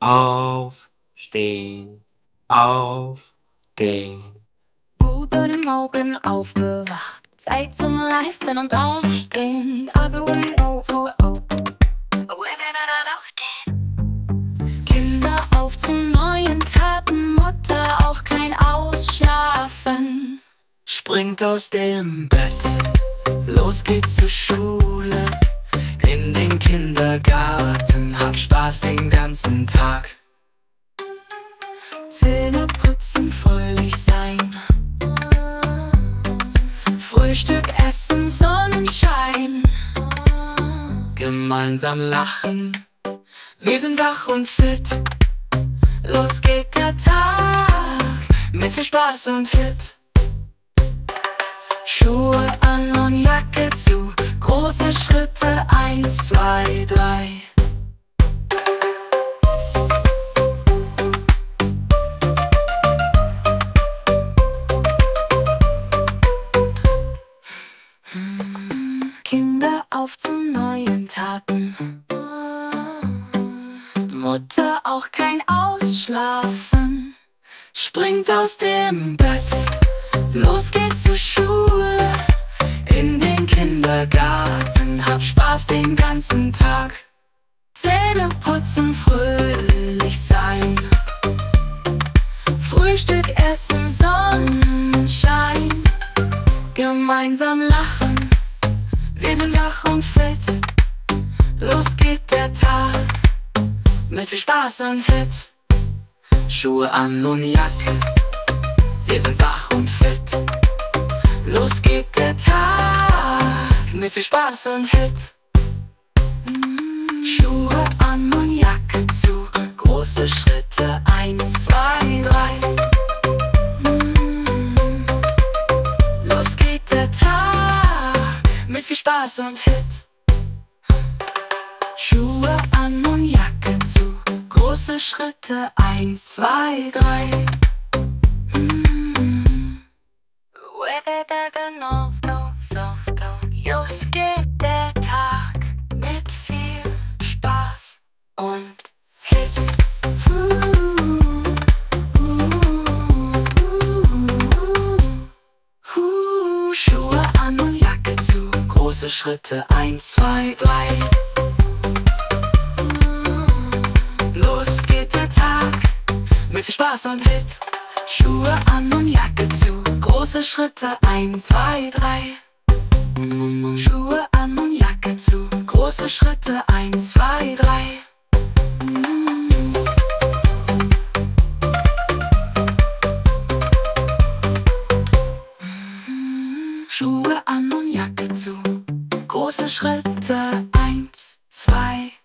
Aufstehen, aufstehen. Unter den Augen aufgewacht, Zeit zum Reifen und Aufstehen. Everyone, oh, oh, oh. Kinder auf zu neuen Taten, Mutter auch kein Ausschlafen. Springt aus dem Bett, los geht's zur Schule, in den Kindergarten, hab Spaß den ganzen Tag. Zähne putzen, fröhlich sein, Frühstück essen, Sonnenschein. Gemeinsam lachen, wir sind wach und fit. Los geht der Tag, mit viel Spaß und Hit. Schuhe an und Jacke zu, große Schritte, 1, 2, 3. Kinder auf zu neuen Taten, Mutter auch kein Ausschlafen. Springt aus dem Bett, los geht's zur Schule, in den Kindergarten, hab Spaß den ganzen Tag. Zähne putzen, fröhlich sein, Frühstück essen, Sonnenschein. Gemeinsam lachen, wir sind wach und fit. Los geht der Tag, mit viel Spaß und Hit. Schuhe an und Jacke, wir sind wach und fit. Los geht der Tag, mit viel Spaß und Hit. Schuhe an und Jacke zu, Große Schritte, 1, 2, 3. los geht der Tag, Mit viel Spaß und Hit. Schuhe an und Jacke zu, Große Schritte, 1, 2, 3. Los geht der Tag mit viel Spaß und Hit. Schuhe an und Jacke zu, große Schritte, 1, 2, 3. Los geht der Tag, mit viel Spaß und Hit. Schuhe an und Jacke zu, große Schritte, 1, 2, 3. Schuhe an und Jacke zu, Große Schritte, 1, 2, 3. Schuhe an und Jacke zu, Große Schritte, 1, 2, 3.